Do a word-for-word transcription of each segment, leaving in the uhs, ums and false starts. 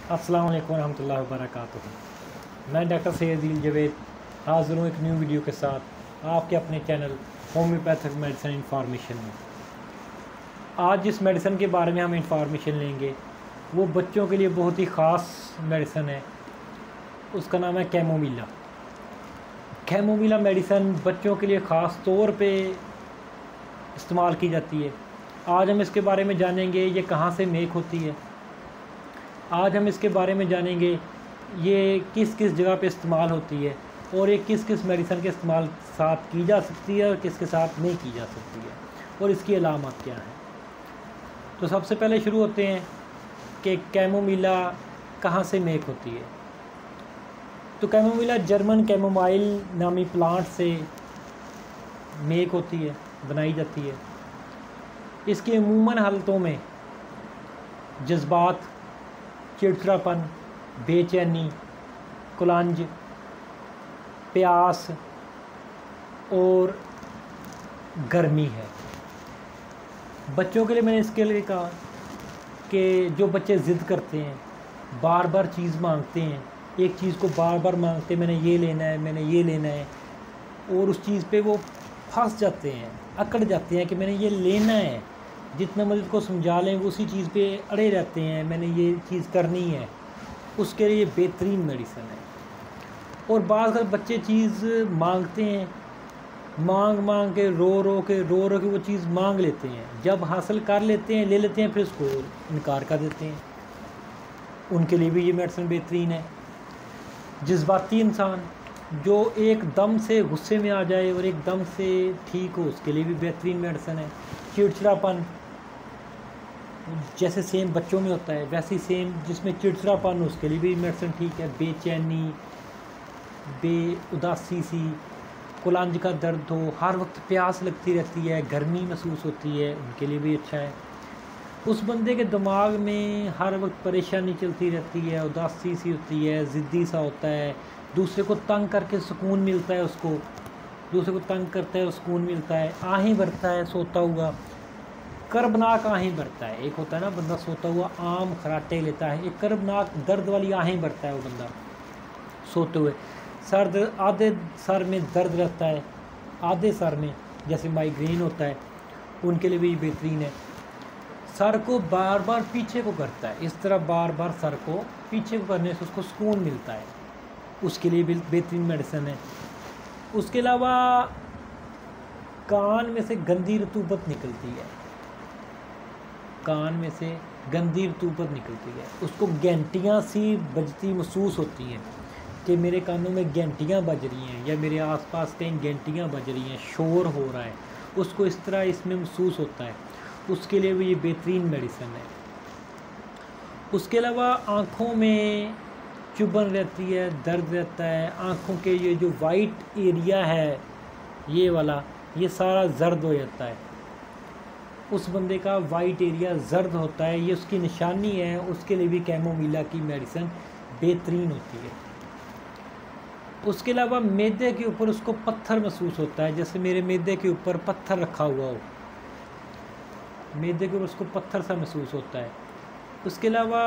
अस्सलाम वालेकुम रहमतुल्लाहि व बरकातुहू। मैं डॉक्टर सैयद जवेद हाज़िर हूँ एक न्यू वीडियो के साथ आपके अपने चैनल होम्योपैथिक मेडिसिन इंफॉर्मेशन में। आज जिस मेडिसिन के बारे में हम इंफॉर्मेशन लेंगे वो बच्चों के लिए बहुत ही ख़ास मेडिसिन है। उसका नाम है कैमोमिला। कैमोमिला मेडिसिन बच्चों के लिए ख़ास तौर पे इस्तेमाल की जाती है। आज हम इसके बारे में जानेंगे ये कहाँ से मेक होती है। आज हम इसके बारे में जानेंगे ये किस किस जगह पे इस्तेमाल होती है और ये किस किस मेडिसिन के इस्तेमाल साथ की जा सकती है और किस के साथ नहीं की जा सकती है और इसकी अलामत क्या है। तो सबसे पहले शुरू होते हैं कि कैमोमिला कहाँ से मेक होती है। तो कैमोमिला जर्मन कैमोमाइल नामी प्लांट से मेक होती है, बनाई जाती है। इसकी अमूमन हालतों में जज्बात, चिड़चिड़ापन, बेचैनी, कुलंज, प्यास और गर्मी है। बच्चों के लिए मैंने इसके लिए कहा कि जो बच्चे ज़िद करते हैं, बार बार चीज़ मांगते हैं, एक चीज़ को बार बार मांगते हैं, मैंने ये लेना है, मैंने ये लेना है, और उस चीज़ पे वो फंस जाते हैं, अकड़ जाते हैं कि मैंने ये लेना है। जितना मरीज़ को समझा लें वो उसी चीज़ पे अड़े रहते हैं, मैंने ये चीज़ करनी है। उसके लिए बेहतरीन मेडिसिन है। और बाज़ अगर बच्चे चीज़ मांगते हैं, मांग मांग के रो रो के रो रो के वो चीज़ मांग लेते हैं, जब हासिल कर लेते हैं, ले लेते हैं, फिर उसको इनकार कर देते हैं। उनके लिए भी ये मेडिसिन बेहतरीन है। जज्बाती इंसान जो एकदम से गुस्से में आ जाए और एकदम से ठीक हो, उसके लिए भी बेहतरीन मेडिसिन है। चिड़चिड़ापन जैसे सेम बच्चों में होता है वैसे ही सेम जिसमें चिड़चिड़ापन, उसके लिए भी मेडिसिन ठीक है। बेचैनी, बे उदासी सी, कुलंज का दर्द हो, हर वक्त प्यास लगती रहती है, गर्मी महसूस होती है, उनके लिए भी अच्छा है। उस बंदे के दिमाग में हर वक्त परेशानी चलती रहती है, उदासी सी होती है, ज़िद्दी सा होता है, दूसरे को तंग करके सुकून मिलता है, उसको दूसरे को तंग करता है और सुकून मिलता है। आहें भरता है सोता हुआ, कर्बनाक आहें भरता है। एक होता है ना बंदा सोता हुआ आम खराटे लेता है, एक कर्बनाक दर्द वाली आहें भरता है वो बंदा सोते हुए। सर आधे सर में दर्द रहता है, आधे सर में जैसे माइग्रेन होता है, उनके लिए भी बेहतरीन है। सर को बार बार पीछे को करता है, इस तरह बार बार सर को पीछे को करने से उसको सुकून मिलता है, उसके लिए भी बेहतरीन मेडिसिन है। उसके अलावा कान में से गंदी रतूबत निकलती है, कान में से गंदी रतूबत निकलती है, उसको घंटियाँ सी बजती महसूस होती हैं कि मेरे कानों में घंटियाँ बज रही हैं या मेरे आसपास कहीं घंटियाँ बज रही हैं, शोर हो रहा है, उसको इस तरह इसमें महसूस होता है। उसके लिए भी ये बेहतरीन मेडिसिन है। उसके अलावा आँखों में चुभन रहती है, दर्द रहता है, आँखों के ये जो वाइट एरिया है ये वाला, ये सारा जर्द हो जाता है। उस बंदे का वाइट एरिया जर्द होता है, ये उसकी निशानी है। उसके लिए भी कैमोमिला की मेडिसिन बेहतरीन होती है। उसके अलावा मैदे के ऊपर उसको पत्थर महसूस होता है, जैसे मेरे मैदे के ऊपर पत्थर रखा हुआ हो, मैदे के ऊपर उसको पत्थर सा महसूस होता है। उसके अलावा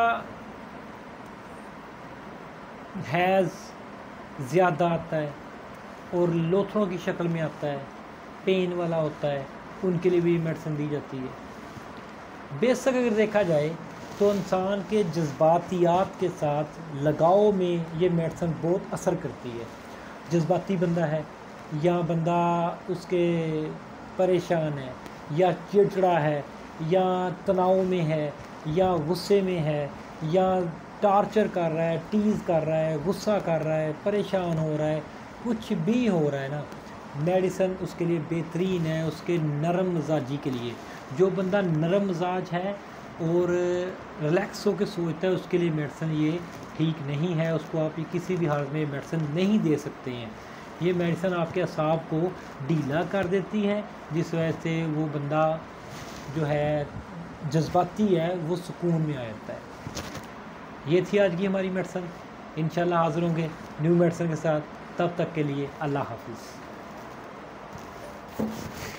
हैज़ ज़्यादा आता है और लोथड़ों की शक्ल में आता है, पेन वाला होता है, उनके लिए भी मेडिसिन दी जाती है। बेशक अगर देखा जाए तो इंसान के जज्बातियात के साथ लगाव में ये मेडिसिन बहुत असर करती है। जज्बाती बंदा है या बंदा उसके परेशान है या चिड़चिड़ा है या तनाव में है या गुस्से में है या टार्चर कर रहा है, टीज़ कर रहा है, गुस्सा कर रहा है, परेशान हो रहा है, कुछ भी हो रहा है ना, मेडिसिन उसके लिए बेहतरीन है। उसके नरम मिजाजी के लिए, जो बंदा नरम मिजाज है और रिलैक्स होकर सोचता है, उसके लिए मेडिसिन ये ठीक नहीं है। उसको आप किसी भी हालत में मेडिसिन नहीं दे सकते हैं। ये मेडिसिन आपके असाब को ढीला कर देती है, जिस वजह से वो बंदा जो है जज्बाती है वो सुकून में आ जाता है। ये थी आज की हमारी मेडिसिन। इंशाल्लाह हाज़िर होंगे न्यू मेडिसिन के साथ। तब तक के लिए अल्लाह हाफिज़।